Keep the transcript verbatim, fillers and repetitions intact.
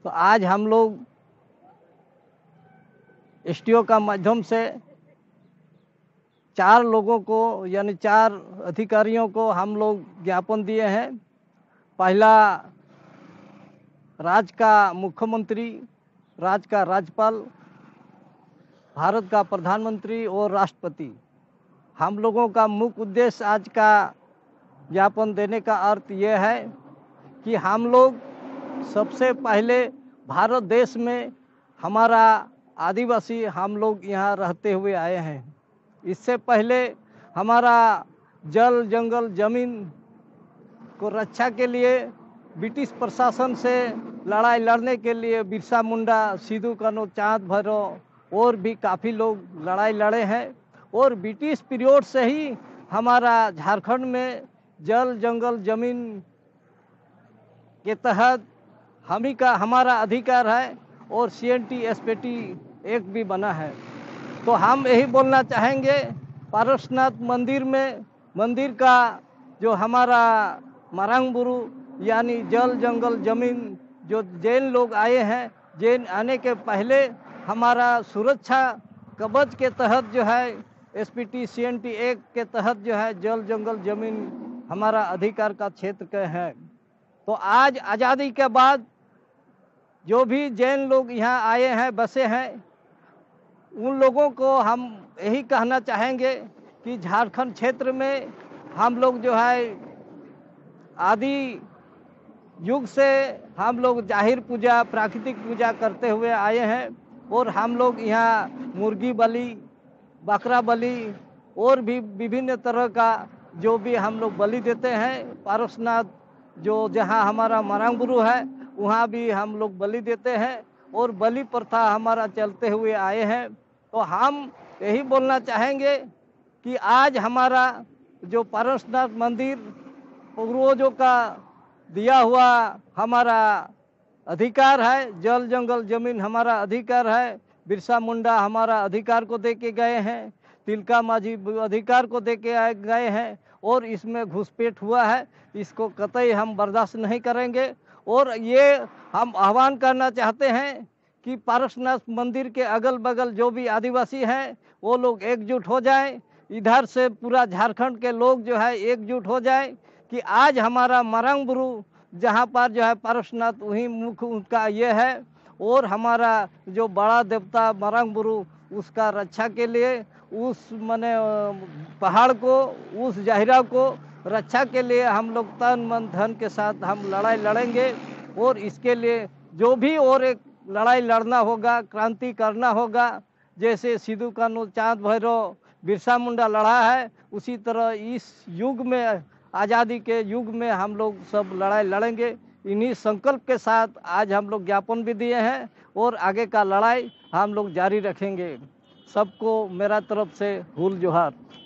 तो आज हम लोग एसटीओ का माध्यम से चार लोगों को यानी चार अधिकारियों को हम लोग ज्ञापन दिए हैं। पहला राज्य का मुख्यमंत्री, राज्य का राज्यपाल, भारत का प्रधानमंत्री और राष्ट्रपति। हम लोगों का मुख्य उद्देश्य आज का ज्ञापन देने का अर्थ यह है कि हम लोग सबसे पहले भारत देश में हमारा आदिवासी हम लोग यहाँ रहते हुए आए हैं। इससे पहले हमारा जल जंगल ज़मीन को रक्षा के लिए ब्रिटिश प्रशासन से लड़ाई लड़ने के लिए बिरसा मुंडा, सिद्धू कान्हू, चाँद भैरव और भी काफ़ी लोग लड़ाई लड़े हैं। और ब्रिटिश पीरियड से ही हमारा झारखंड में जल जंगल ज़मीन के तहत हम ही का हमारा अधिकार है और C N T S P T act भी बना है। तो हम यही बोलना चाहेंगे, पारसनाथ मंदिर में मंदिर का जो हमारा मरांग बुरु यानी जल जंगल ज़मीन जो जैन लोग आए हैं, जैन आने के पहले हमारा सुरक्षा कवच के तहत जो है S P T C N T act के तहत जो है जल जंगल ज़मीन हमारा अधिकार का क्षेत्र के है। तो आज आज़ादी के बाद जो भी जैन लोग यहाँ आए हैं, बसे हैं, उन लोगों को हम यही कहना चाहेंगे कि झारखंड क्षेत्र में हम लोग जो है आदि युग से हम लोग जाहिर पूजा, प्राकृतिक पूजा करते हुए आए हैं। और हम लोग यहाँ मुर्गी बलि, बकरा बलि और भी विभिन्न तरह का जो भी हम लोग बलि देते हैं। पारसनाथ जो जहाँ हमारा मरांग बुरु है वहाँ भी हम लोग बलि देते हैं और बलि प्रथा हमारा चलते हुए आए हैं। तो हम यही बोलना चाहेंगे कि आज हमारा जो पारसनाथ मंदिर पूर्वजों का दिया हुआ हमारा अधिकार है, जल जंगल ज़मीन हमारा अधिकार है, बिरसा मुंडा हमारा अधिकार को दे के गए हैं, तिलका माझी अधिकार को दे के आए गए हैं और इसमें घुसपैठ हुआ है। इसको कतई हम बर्दाश्त नहीं करेंगे। और ये हम आह्वान करना चाहते हैं कि पारसनाथ मंदिर के अगल बगल जो भी आदिवासी हैं वो लोग एकजुट हो जाएं। इधर से पूरा झारखंड के लोग जो है एकजुट हो जाएं कि आज हमारा मरांग बुरु जहाँ पर जो है पारसनाथ वहीं मुख्य उनका ये है। और हमारा जो बड़ा देवता मरांग बुरु उसका रक्षा के लिए उस मने पहाड़ को, उस जाहिरा को रक्षा के लिए हम लोग तन मन धन के साथ हम लड़ाई लड़ेंगे। और इसके लिए जो भी और एक लड़ाई लड़ना होगा, क्रांति करना होगा, जैसे सिद्धू कान्हू, चाँद भैरव, बिरसा मुंडा लड़ा है, उसी तरह इस युग में, आज़ादी के युग में हम लोग सब लड़ाई लड़ेंगे। इन्हीं संकल्प के साथ आज हम लोग ज्ञापन भी दिए हैं और आगे का लड़ाई हम लोग जारी रखेंगे। सबको मेरा तरफ से हुल जोहार।